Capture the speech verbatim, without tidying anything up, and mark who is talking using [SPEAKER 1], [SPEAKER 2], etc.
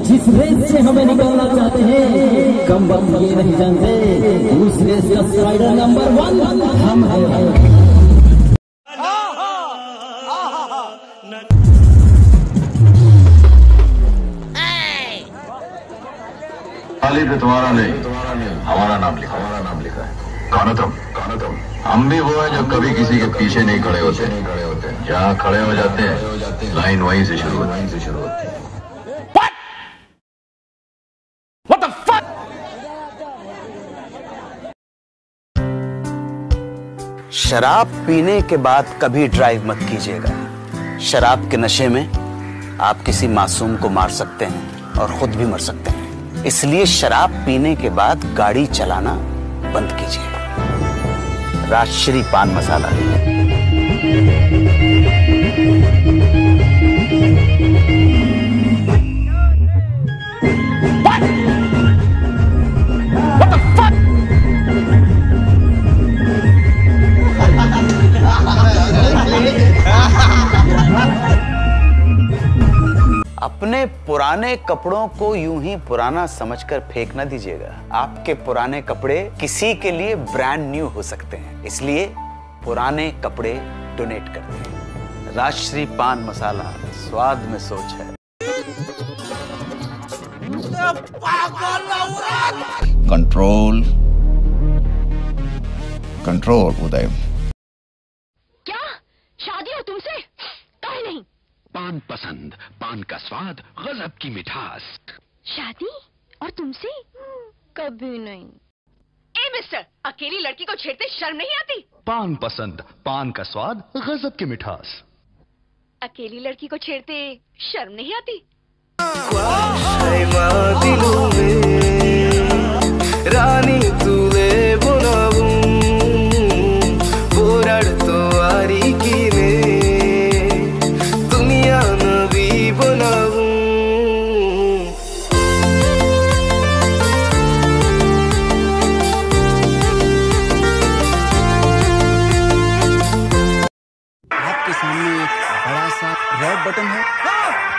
[SPEAKER 1] जिस रेस से हमें निकलना चाहते हैं, कम वक्त ये नहीं जानते उस रेस का स्ट्राइडर नंबर वन हम हैं।
[SPEAKER 2] थाली पे तुम्हारा नहीं, हमारा नाम लिखा हमारा नाम लिखा है। कानतम कानतम हम भी वो हैं जो कभी किसी के पीछे नहीं खड़े होते नहीं खड़े होते जहाँ खड़े हो जाते हैं लाइन वहीं से शुरू वहीं से शुरू होती है।
[SPEAKER 3] What the fuck?
[SPEAKER 4] शराब पीने के बाद कभी ड्राइव मत कीजिएगा। शराब के नशे में आप किसी मासूम को मार सकते हैं और खुद भी मर सकते हैं। इसलिए शराब पीने के बाद गाड़ी चलाना बंद कीजिए। राजश्री पान मसाला।
[SPEAKER 3] What the fuck?
[SPEAKER 4] अपने पुराने कपड़ों को यूं ही पुराना समझकर फेंक न दीजिएगा। आपके पुराने कपड़े किसी के लिए ब्रांड न्यू हो सकते हैं, इसलिए पुराने कपड़े डोनेट कर दें। राजश्री पान मसाला, स्वाद में सोच है।
[SPEAKER 5] Control control Uday.
[SPEAKER 6] क्या शादी हो तुमसे? काहे नहीं?
[SPEAKER 7] पान पसंद, पान का स्वाद, गजब की मिठास।
[SPEAKER 6] शादी और तुमसे? कभी नहीं।
[SPEAKER 8] ए मिस्टर, अकेली लड़की को छेड़ते शर्म नहीं आती?
[SPEAKER 7] पान पसंद, पान का स्वाद, गजब की मिठास।
[SPEAKER 8] अकेली लड़की को छेड़ते शर्म नहीं आती?
[SPEAKER 9] रानी तुले बोलावूं पोराडतो आरी कीने दुनिया नबी बनावूं।
[SPEAKER 4] आपके सामने एक बड़ा सा रेड बटन है।